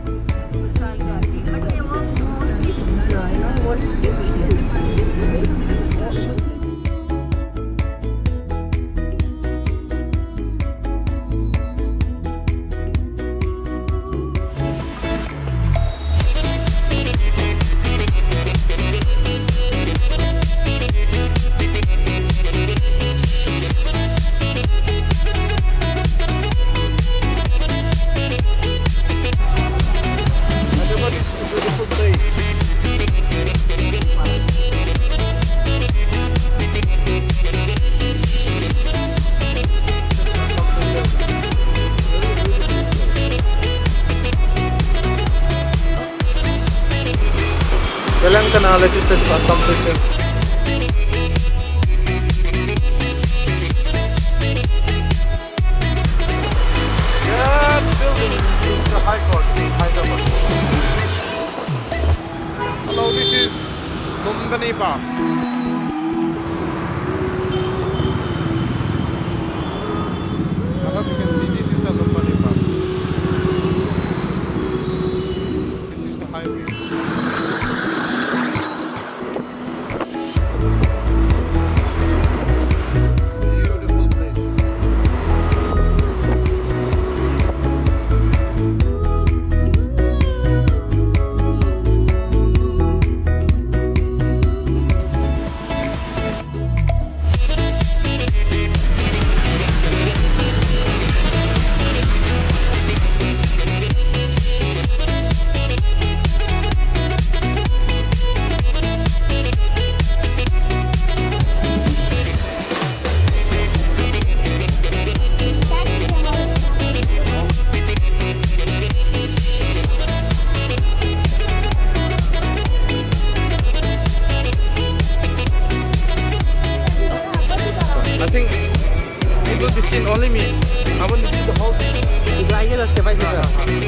But they were mostly here, you know, what's Muslims. Kailan ka na-register sa something? That building is the High Court in Hyderabad. Hello, this is Lumbini Park. I hope you can see this is the Lumbini Park. This is the highway. I think it will be seen only me. I want to do the whole thing.